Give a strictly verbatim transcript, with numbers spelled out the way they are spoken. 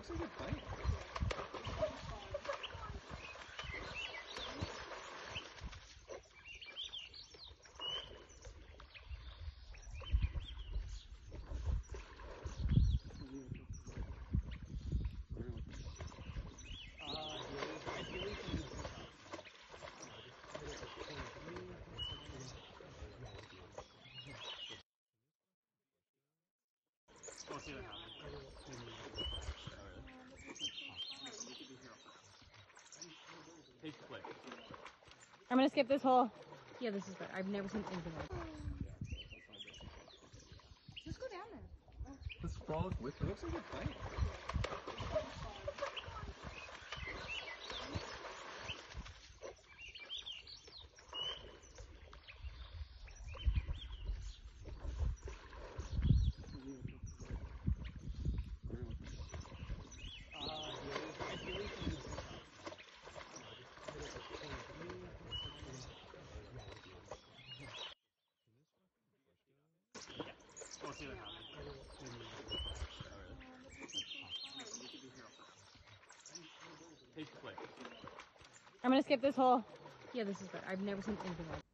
looks like a bite. We'll see what happens. Take the play. I'm gonna skip this hole. Yeah, this is good. I've never seen anything like this. Just go down there. This frolic with it looks like a bite. We'll see what happens. Take the play. I'm gonna skip this hole. Yeah, this is good. I've never seen anything like this.